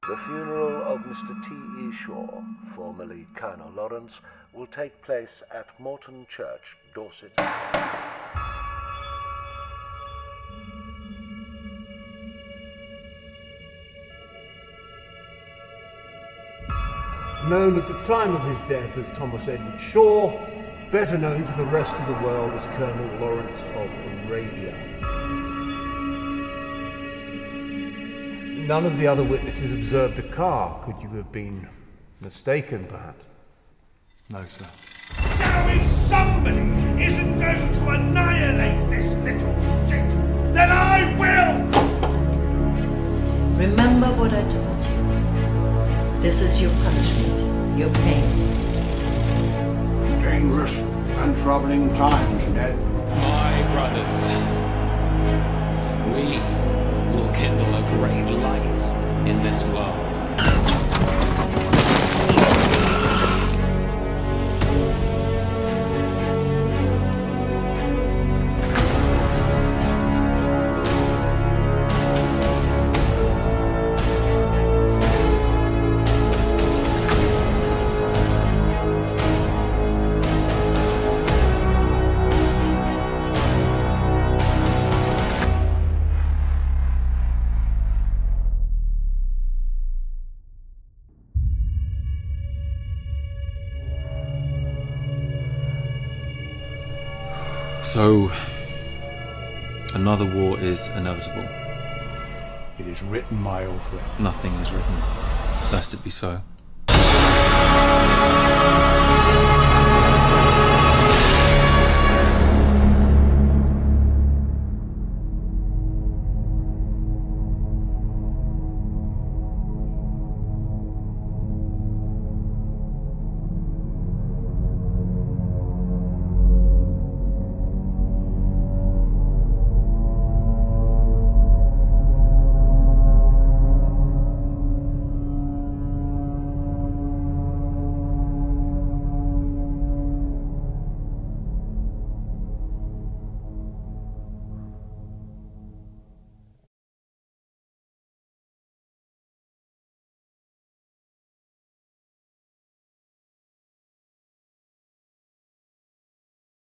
The funeral of Mr. T.E. Shaw, formerly Colonel Lawrence, will take place at Morton Church, Dorset. Known at the time of his death as Thomas Edward Shaw, better known to the rest of the world as Colonel Lawrence of Arabia. None of the other witnesses observed the car. Could you have been mistaken, perhaps? No, sir. Now if somebody isn't going to annihilate this little shit, then I will! Remember what I told you. This is your punishment, your pain. Dangerous and troubling times, Ned. My brothers, we will kindle a great light in this world. So, another war is inevitable. It is written, my old friend. Nothing is written, lest it be so.